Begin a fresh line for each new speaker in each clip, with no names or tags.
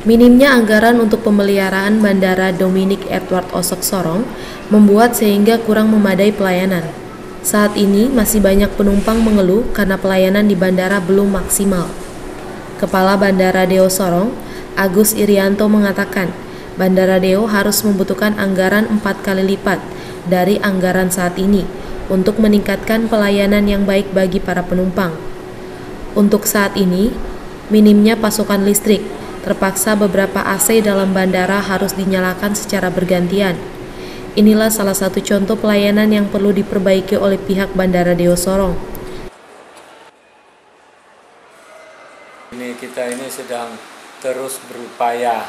Minimnya anggaran untuk pemeliharaan Bandara Dominic Edward Osok Sorong membuat sehingga kurang memadai pelayanan. Saat ini masih banyak penumpang mengeluh karena pelayanan di bandara belum maksimal. Kepala Bandara Deo Sorong, Agus Irianto mengatakan, Bandara Deo harus membutuhkan anggaran 4 kali lipat dari anggaran saat ini untuk meningkatkan pelayanan yang baik bagi para penumpang. Untuk saat ini, minimnya pasokan listrik, terpaksa beberapa AC dalam bandara harus dinyalakan secara bergantian. Inilah salah satu contoh pelayanan yang perlu diperbaiki oleh pihak Bandara Deo Sorong.
Kita ini sedang terus berupaya.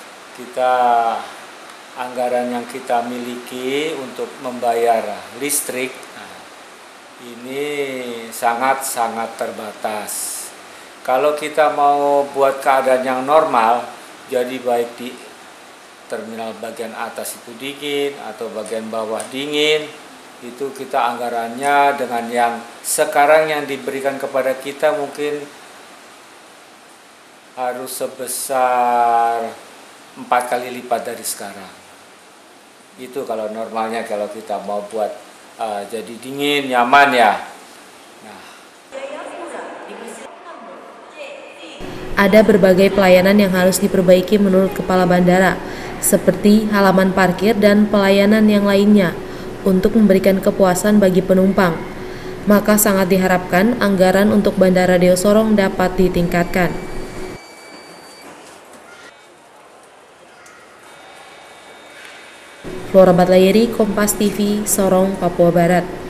Anggaran yang kita miliki untuk membayar listrik ini sangat-sangat terbatas. Kalau kita mau buat keadaan yang normal, jadi baik di terminal bagian atas itu dingin atau bagian bawah dingin, itu kita anggarannya dengan yang sekarang yang diberikan kepada kita mungkin harus sebesar 4 kali lipat dari sekarang. Itu kalau normalnya kalau kita mau buat jadi dingin, nyaman ya.
Ada berbagai pelayanan yang harus diperbaiki menurut Kepala Bandara, seperti halaman parkir dan pelayanan yang lainnya, untuk memberikan kepuasan bagi penumpang. Maka sangat diharapkan anggaran untuk Bandara Deo Sorong dapat ditingkatkan. Flora Batlayeri, Kompas TV, Sorong, Papua Barat.